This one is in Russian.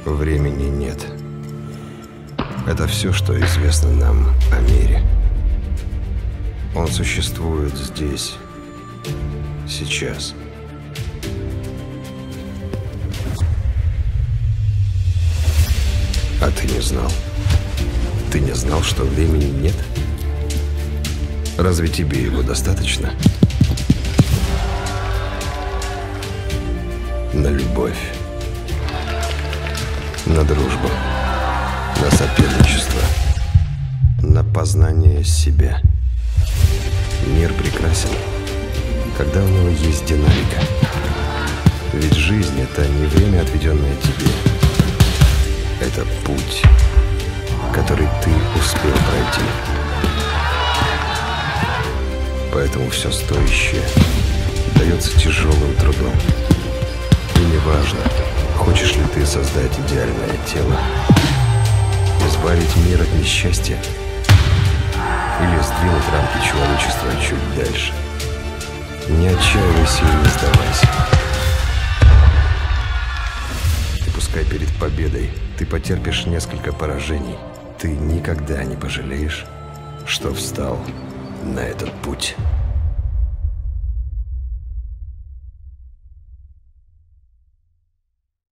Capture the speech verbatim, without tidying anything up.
Времени нет. Это все, что известно нам о мире. Он существует здесь, сейчас. А ты не знал? Ты не знал, что времени нет? Разве тебе его достаточно? На любовь, на дружбу, на соперничество, на познание себя. Мир прекрасен, когда у него есть динамика. Ведь жизнь — это не время, отведенное тебе. Это путь, который ты успел пройти. Поэтому все стоящее дается тяжелым трудом. И неважно, хочешь ли ты создать идеальное тело, избавить мир от несчастья или сдвинуть рамки человечества чуть дальше. Не отчаивайся и не сдавайся. И пускай перед победой ты потерпишь несколько поражений, ты никогда не пожалеешь, что встал на этот путь.